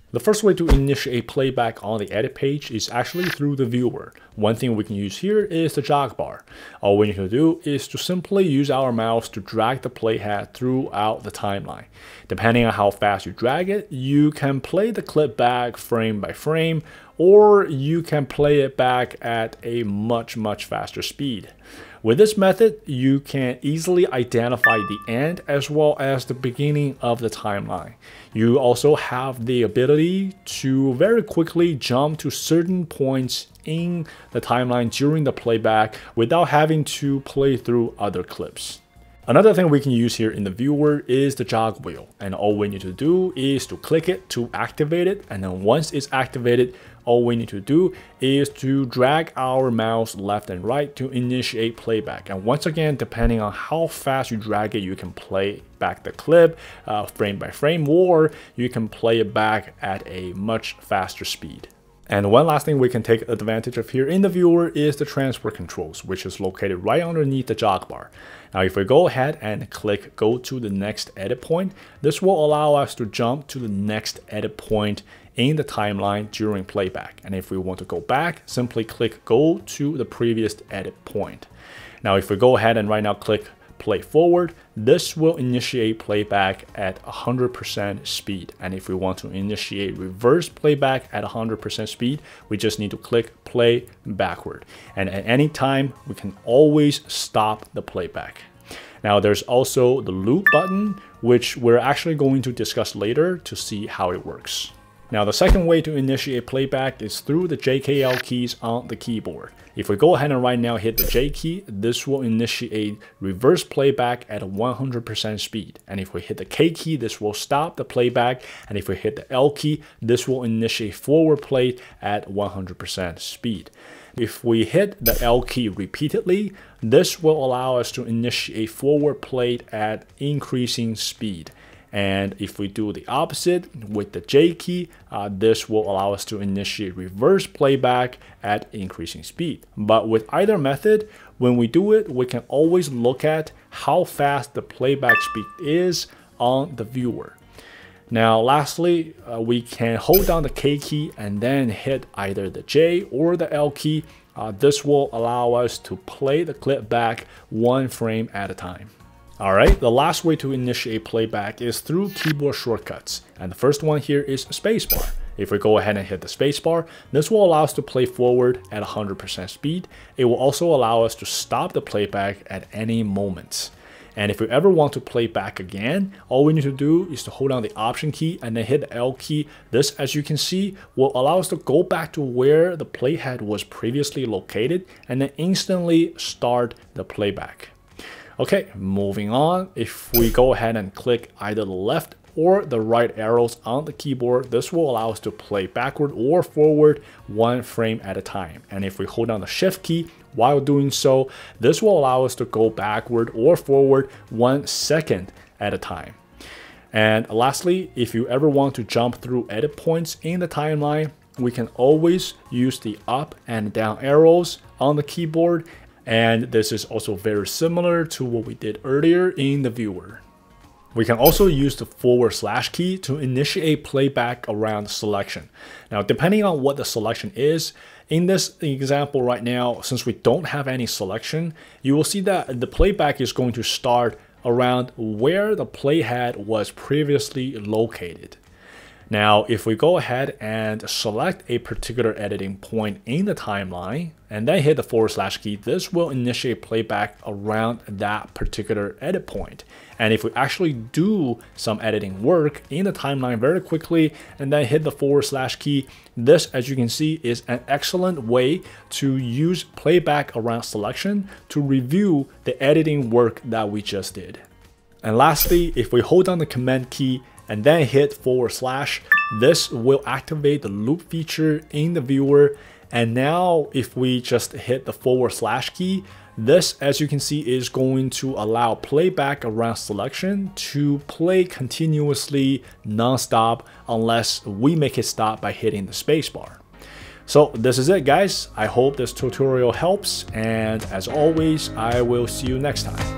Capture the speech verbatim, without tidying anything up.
The first way to initiate playback on the edit page is actually through the viewer. One thing we can use here is the jog bar. All we need to do is to simply use our mouse to drag the playhead throughout the timeline. Depending on how fast you drag it, you can play the clip back frame by frame, or you can play it back at a much, much faster speed. With this method, you can easily identify the end as well as the beginning of the timeline. You also have the ability to very quickly jump to certain points in the timeline during the playback without having to play through other clips. Another thing we can use here in the viewer is the jog wheel, and all we need to do is to click it to activate it, and then once it's activated, all we need to do is to drag our mouse left and right to initiate playback. And once again, depending on how fast you drag it, you can play back the clip uh, frame by frame, or you can play it back at a much faster speed. And one last thing we can take advantage of here in the viewer is the transfer controls, which is located right underneath the jog bar. Now, if we go ahead and click go to the next edit point, this will allow us to jump to the next edit point in the timeline during playback. And if we want to go back, simply click go to the previous edit point. Now, if we go ahead and right now click play forward, this will initiate playback at one hundred percent speed. And if we want to initiate reverse playback at one hundred percent speed, we just need to click play backward. And at any time, we can always stop the playback. Now, there's also the loop button, which we're actually going to discuss later to see how it works. Now, the second way to initiate playback is through the J K L keys on the keyboard. If we go ahead and right now hit the J key, this will initiate reverse playback at one hundred percent speed. And if we hit the K key, this will stop the playback. And if we hit the L key, this will initiate forward play at one hundred percent speed. If we hit the L key repeatedly, this will allow us to initiate forward play at increasing speed. And if we do the opposite with the J key, uh, this will allow us to initiate reverse playback at increasing speed. But with either method, when we do it, we can always look at how fast the playback speed is on the viewer. Now, lastly, uh, we can hold down the K key and then hit either the J or the L key. Uh, this will allow us to play the clip back one frame at a time. All right, the last way to initiate playback is through keyboard shortcuts. And the first one here is spacebar. If we go ahead and hit the spacebar, this will allow us to play forward at one hundred percent speed. It will also allow us to stop the playback at any moment. And if we ever want to play back again, all we need to do is to hold down the Option key and then hit the L key. This, as you can see, will allow us to go back to where the playhead was previously located and then instantly start the playback. Okay, moving on. If we go ahead and click either the left or the right arrows on the keyboard, this will allow us to play backward or forward one frame at a time. And if we hold down the Shift key while doing so, this will allow us to go backward or forward one second at a time. And lastly, if you ever want to jump through edit points in the timeline, we can always use the up and down arrows on the keyboard. And this is also very similar to what we did earlier in the viewer. We can also use the forward slash key to initiate playback around selection. Now, depending on what the selection is, in this example right now, since we don't have any selection, you will see that the playback is going to start around where the playhead was previously located. Now, if we go ahead and select a particular editing point in the timeline and then hit the forward slash key, this will initiate playback around that particular edit point. And if we actually do some editing work in the timeline very quickly and then hit the forward slash key, this, as you can see, is an excellent way to use playback around selection to review the editing work that we just did. And lastly, if we hold down the Command key and then hit forward slash, this will activate the loop feature in the viewer. And now if we just hit the forward slash key, this, as you can see, is going to allow playback around selection to play continuously non-stop unless we make it stop by hitting the spacebar. So this is it, guys. I hope this tutorial helps, and as always, I will see you next time.